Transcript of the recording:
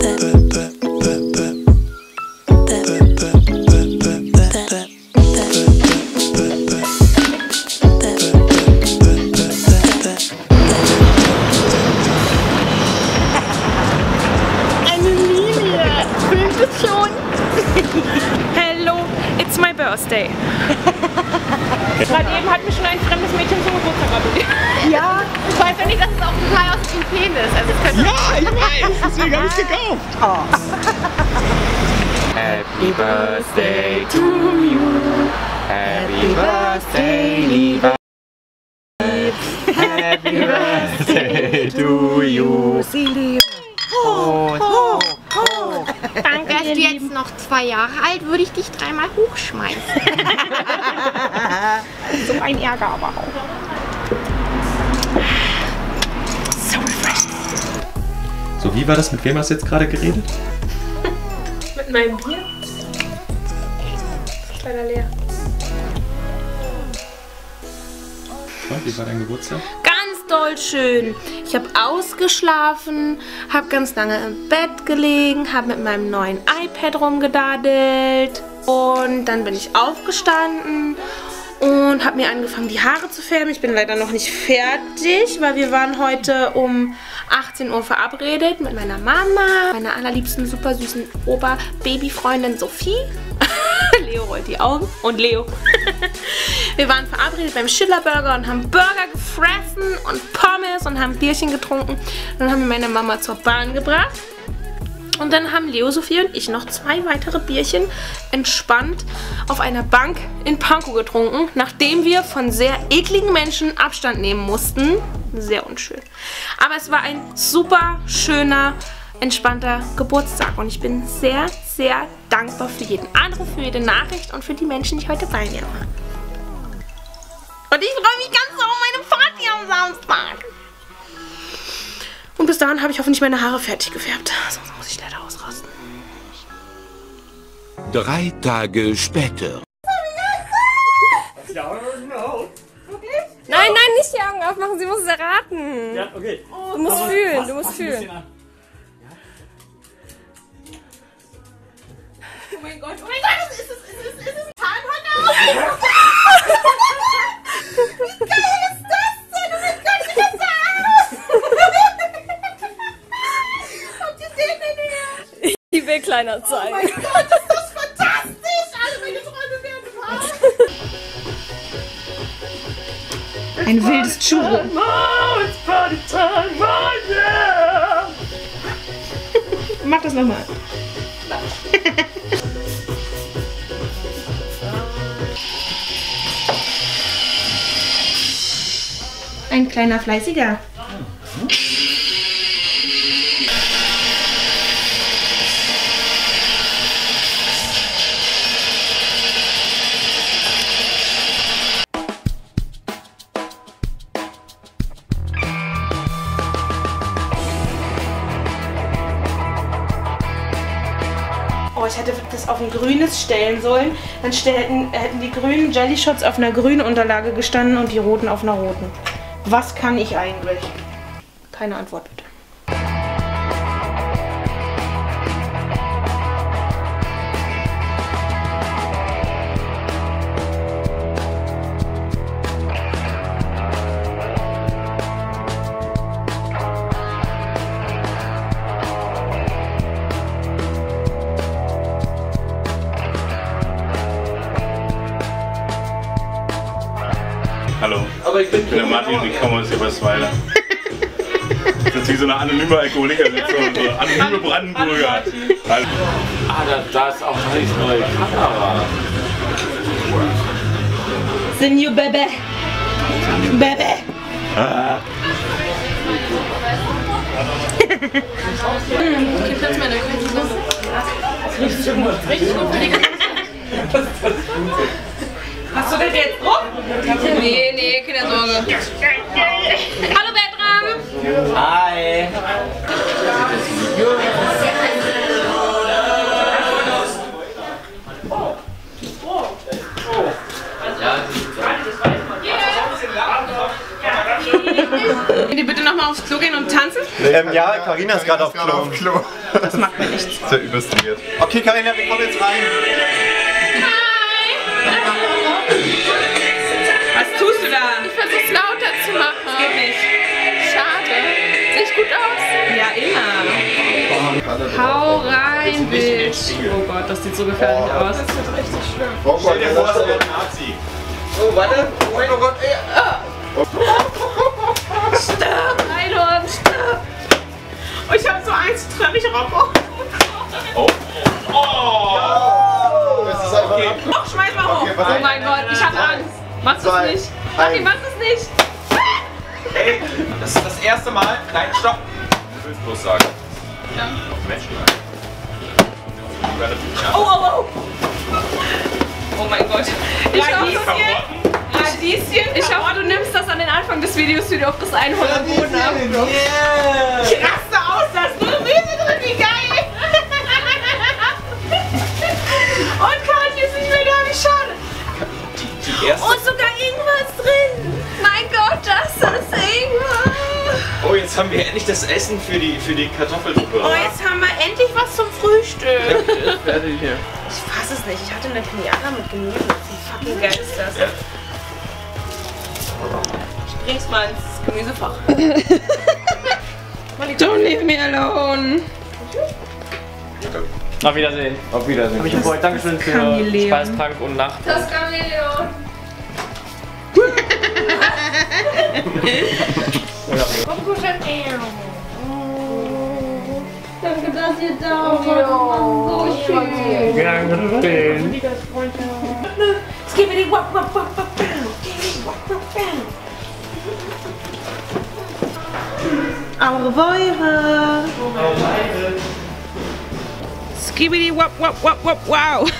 Hello, it's my birthday. Gerade eben hat mir schon ein fremdes Mädchen zum Geburtstag gratuliert. Ja, ich weiß ja nicht, dass es auch total aus dem Penis ist. Also es könnte ja, ich weiß, deswegen habe ich es gekauft. Oh. Happy Birthday to you. Happy Birthday, lieber. Happy Birthday to you. Danke. Wärst du jetzt noch 2 Jahre alt, würde ich dich 3-mal hochschmeißen. So ein Ärger aber auch. So refreshing. So, wie war das? Mit wem hast du jetzt gerade geredet? Mit meinem Bier. Das ist leider leer. Und, wie war dein Geburtstag? Ganz doll schön. Ich habe ausgeschlafen, habe ganz lange im Bett gelegen, habe mit meinem neuen iPad rumgedadelt und dann bin ich aufgestanden und habe mir angefangen, die Haare zu färben. Ich bin leider noch nicht fertig, weil wir waren heute um 18 Uhr verabredet mit meiner Mama, meiner allerliebsten, super süßen Ober-Baby-Freundin Sophie. Leo rollt die Augen. Und Leo. Wir waren verabredet beim Schiller-Burger und haben Burger gefressen und Pommes und haben Bierchen getrunken. Dann haben wir meine Mama zur Bahn gebracht. Und dann haben Leo, Sophie und ich noch 2 weitere Bierchen entspannt auf einer Bank in Pankow getrunken, nachdem wir von sehr ekligen Menschen Abstand nehmen mussten. Sehr unschön. Aber es war ein super schöner, entspannter Geburtstag und ich bin sehr, sehr dankbar für jeden Anruf, für jede Nachricht und für die Menschen, die heute bei mir waren. Und ich freue mich ganz so auf meine Party am Samstag. Und bis dahin habe ich hoffentlich meine Haare fertig gefärbt, sonst muss ich leider ausrasten. 3 Tage später. Nein, nein, nicht die Augen aufmachen, sie muss es erraten. Ja, okay. Du musst fühlen, du musst fühlen. Oh mein Gott, ist es Zahnhocker? Wie geil ist das denn? Oh mein Gott, wie das Habt ihr den denn her? Ich will kleiner sein. Oh mein Gott, ist das fantastisch! Alle meine Träume werden wahr. Ein wildes Churro. Mach das nochmal. Ein kleiner Fleißiger. Oh, ich hätte das auf ein grünes stellen sollen. Dann hätten die grünen Jelly Shots auf einer grünen Unterlage gestanden und die roten auf einer roten. Was kann ich eigentlich? Keine Antwort bitte. Hallo, ich bin der Martin und ich komme aus Ebersweiler. Das ist wie so eine anonyme Alkoholiker, so anonyme Brandenburger. Ah, da ist auch eine neue Kamera. Senior Bebe. Bebe. Okay, Platz meiner Küche. Richtig gut für die ganze Zeit. Hast du das jetzt drauf? Nee, keine Sorge. Hallo Bertram! Hi! Könnt ihr bitte nochmal aufs Klo gehen und tanzen? Ja, Carina ist gerade auf Klo. Das macht mir nichts. So übelst weird. Okay, Carina, wir kommen jetzt rein. Was tust du da? Ich versuch's lauter zu machen. Das geht nicht. Schade. Sehe ich gut aus? Ja, immer. Hau rein, Bitch. Oh Gott, das sieht so gefährlich aus. Das wird richtig schlimm. Oh Gott, Stell dir vor, es wäre ein Nazi. Oh, warte. Oh Gott, ey. Stirb, Eidon, stirb. Oh, ich hab so Angst, trenne ich Robbo. Oh. Oh. Das ist einfach Okay. Oh, schmeiß mal hoch. Okay, pass Oh auf. mein Gott, ich hab Angst. Mach's es nicht. Mach es nicht. Hey, das ist das erste Mal. Nein, stopp. Ich will es bloß sagen. Ja. Menschen. Oh, oh, oh. Oh mein Gott. Ich hoffe, du nimmst das an den Anfang des Videos wieder auf das Einhorn am Boden ab. Ich raste aus, da ist nur Gemüse drin, wie geil. Und Katja ist nicht mehr da, wie schade. Die erste. Und sogar irgendwas drin. Mein Gott, das ist Ingwer. Oh, jetzt haben wir endlich das Essen für die Kartoffelsuppe. Oh, jetzt haben wir endlich was zum Frühstück. Fertig hier. Ich fass es nicht. Ich hatte eine Pinata mit Gemüse. Wie fucking geil ist das? Ja. Ich bring's mal ins Gemüsefach. Don't leave me alone. Auf Wiedersehen. Auf Wiedersehen. Hab ich gefreut. Dankeschön für Chameleon. Speis, Trank und Nacht. Das Chameleon. Komm, kuscheln. Danke, dass ihr da wart. So schön. Skibbidi wap wap wap wap bam. Skibbidi wap wap bam. Au revoir. Skibbidi wap wap wap wap wow.